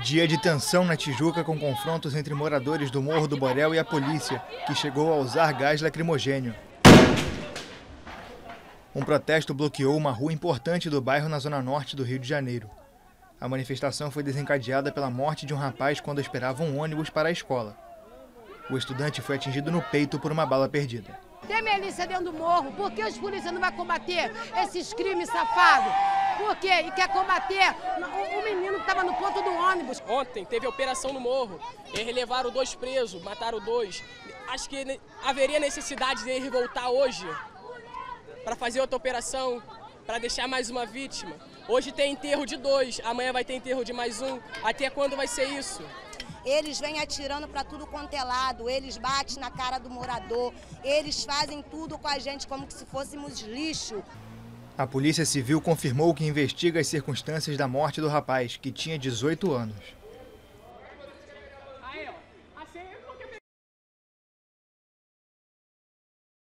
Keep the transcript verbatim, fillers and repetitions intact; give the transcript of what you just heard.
Dia de tensão na Tijuca com confrontos entre moradores do Morro do Borel e a polícia, que chegou a usar gás lacrimogênio. Um protesto bloqueou uma rua importante do bairro na zona norte do Rio de Janeiro. A manifestação foi desencadeada pela morte de um rapaz quando esperava um ônibus para a escola. O estudante foi atingido no peito por uma bala perdida. Tem milícia dentro do morro, por que os polícias não vão combater esses crimes safados? Por quê? E quer combater o menino que estava no ponto do ônibus. Ontem teve operação no morro, eles levaram dois presos, mataram dois. Acho que haveria necessidade de eles voltar hoje para fazer outra operação, para deixar mais uma vítima. Hoje tem enterro de dois, amanhã vai ter enterro de mais um. Até quando vai ser isso? Eles vêm atirando para tudo quanto é lado, eles batem na cara do morador, eles fazem tudo com a gente como se fôssemos lixo. A Polícia Civil confirmou que investiga as circunstâncias da morte do rapaz, que tinha dezoito anos.